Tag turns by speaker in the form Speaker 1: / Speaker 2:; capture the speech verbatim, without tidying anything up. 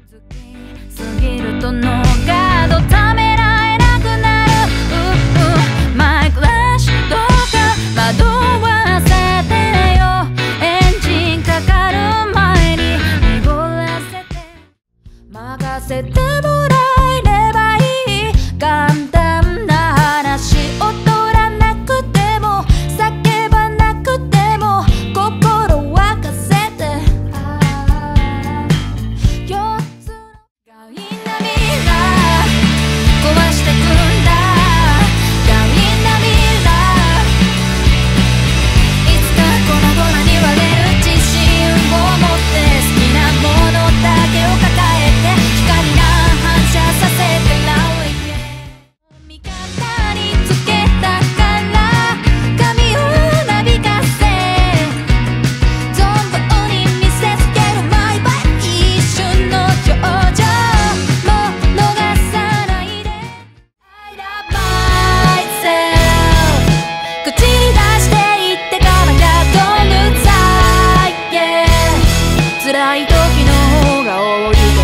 Speaker 1: 過ぎるとのガードためらえなくなる。ううマイクラッシュどうか惑わせてよ。エンジンかかる前に濁らせて任せてもらえればいい。簡単な話踊らなくても叫ばなくても心沸かせて。四つの強引なミラー壊してくんだ。強引なミラーいつか粉々に割れる自信を持って。好きなものだけを抱えて光が反射させてラウイへ味方につけたから髪をなびかせ存分に見せつける毎晩一瞬の表情も逃さないで。 I love myself 口に出して言ってからやっと無罪、yeah、辛い時の方が多い